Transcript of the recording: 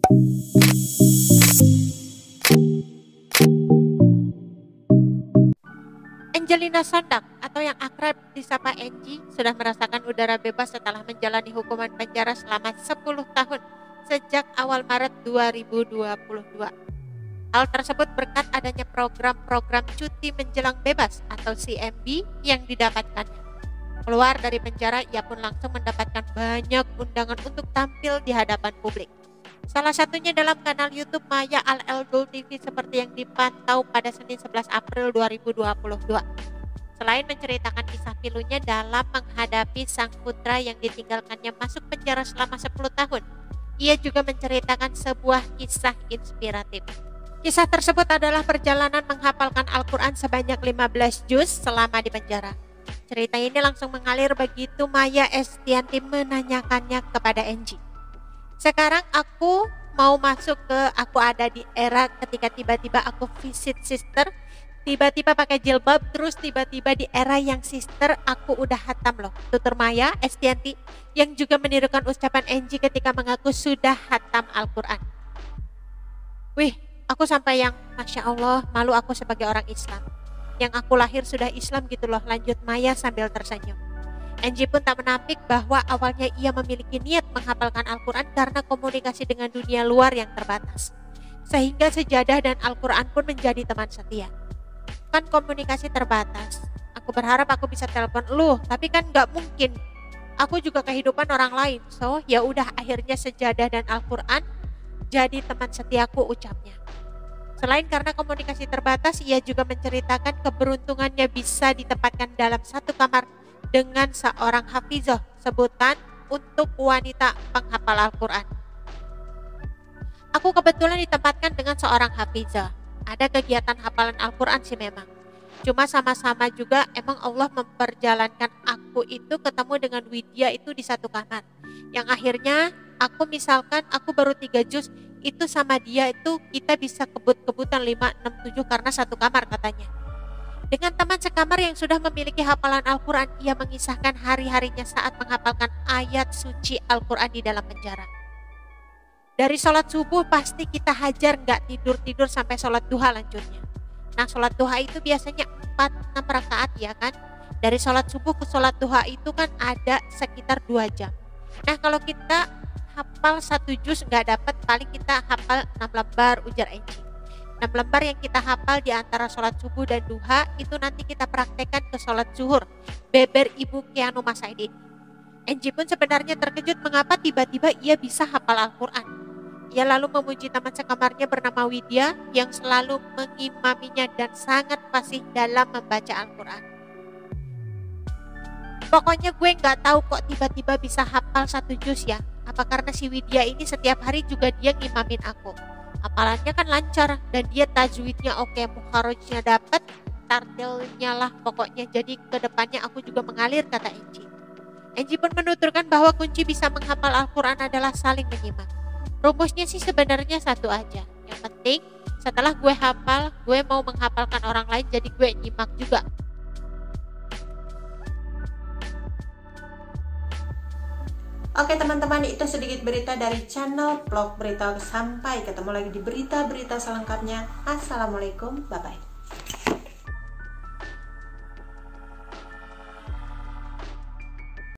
Angelina Sondak atau yang akrab disapa Angie sudah merasakan udara bebas setelah menjalani hukuman penjara selama 10 tahun sejak awal Maret 2022. Hal tersebut berkat adanya program-program cuti menjelang bebas atau CMB yang didapatkannya. Keluar dari penjara, ia pun langsung mendapatkan banyak undangan untuk tampil di hadapan publik. Salah satunya dalam kanal YouTube Maya Al-Eldul TV seperti yang dipantau pada Senin 11 April 2022. Selain menceritakan kisah pilunya dalam menghadapi sang putra yang ditinggalkannya masuk penjara selama 10 tahun, ia juga menceritakan sebuah kisah inspiratif. Kisah tersebut adalah perjalanan menghafalkan Al-Quran sebanyak 15 juz selama di penjara. Cerita ini langsung mengalir begitu Maya Estianti menanyakannya kepada Angie. Sekarang aku mau masuk ke aku ada di era ketika tiba-tiba aku visit sister, tiba-tiba pakai jilbab, terus tiba-tiba di era yang sister aku udah hatam loh. Tutur Maya Estianti yang juga menirukan ucapan Angie ketika mengaku sudah hatam Al-Quran. Wih, aku sampai yang Masya Allah, malu aku sebagai orang Islam. Yang aku lahir sudah Islam gitu loh, lanjut Maya sambil tersenyum. Angie pun tak menampik bahwa awalnya ia memiliki niat menghafalkan Al-Quran karena komunikasi dengan dunia luar yang terbatas. Sehingga sejadah dan Al-Quran pun menjadi teman setia. Kan komunikasi terbatas. Aku berharap aku bisa telepon lu, tapi kan gak mungkin. Aku juga kehidupan orang lain. So, ya udah akhirnya sejadah dan Al-Quran jadi teman setiaku, ucapnya. Selain karena komunikasi terbatas, ia juga menceritakan keberuntungannya bisa ditempatkan dalam satu kamar dengan seorang hafizah, sebutan untuk wanita penghafal Al-Quran. Aku kebetulan ditempatkan dengan seorang hafizah. Ada kegiatan hafalan Al-Quran sih memang. Cuma sama-sama juga emang Allah memperjalankan aku itu ketemu dengan Widya itu di satu kamar. Yang akhirnya aku misalkan aku baru 3 juz, itu sama dia itu kita bisa kebut-kebutan 5, 6, 7 karena satu kamar katanya. Dengan teman sekamar yang sudah memiliki hafalan Al-Quran, ia mengisahkan hari-harinya saat menghafalkan ayat suci Al-Quran di dalam penjara. Dari sholat subuh pasti kita hajar gak tidur-tidur sampai sholat duha lanjutnya. Nah sholat duha itu biasanya 4-6 rakaat ya kan. Dari sholat subuh ke sholat duha itu kan ada sekitar 2 jam. Nah kalau kita hafal 1 juz nggak dapat, paling kita hafal 6 lembar, ujar Angie. 6 lembar yang kita hafal di antara sholat subuh dan duha itu nanti kita praktekkan ke sholat zuhur, beber Ibu Kianu Masaidin. Angie pun sebenarnya terkejut mengapa tiba-tiba ia bisa hafal Al-Quran. Ia lalu memuji teman sekamarnya bernama Widya yang selalu mengimaminya dan sangat fasih dalam membaca Al-Quran. Pokoknya gue nggak tahu kok tiba-tiba bisa hafal 1 juz ya. Apa karena si Widya ini setiap hari juga dia ngimamin aku. Hafalannya kan lancar dan dia tajwidnya oke, mukharajnya dapat, tartilnya lah pokoknya. Jadi kedepannya aku juga mengalir, kata Angie. Angie pun menuturkan bahwa kunci bisa menghafal Al-Quran adalah saling menyimak. Rumusnya sih sebenarnya satu aja. Yang penting setelah gue hafal, gue mau menghafalkan orang lain jadi gue nyimak juga. Oke teman-teman, itu sedikit berita dari channel Vlog Berita. Sampai ketemu lagi di berita-berita selengkapnya. Assalamualaikum, bye-bye.